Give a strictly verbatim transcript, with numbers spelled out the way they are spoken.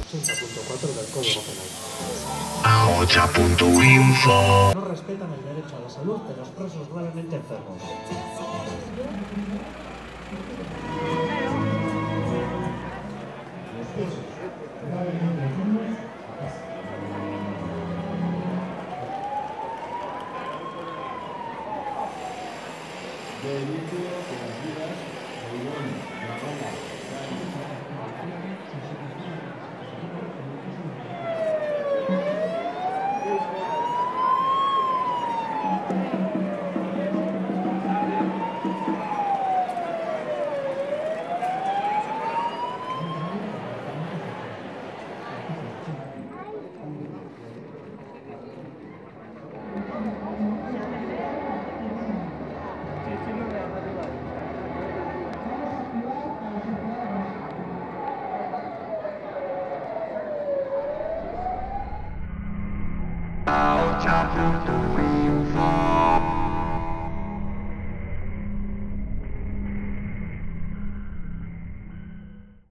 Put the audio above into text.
ochenta punto cuatro del Código Penal. Ahocha punto info. No respetan el derecho a la salud de los presos gravemente enfermos. Los presos gravemente enfermos a casa. De inicio de las vidas de Iván, la Roma, Ahocha punto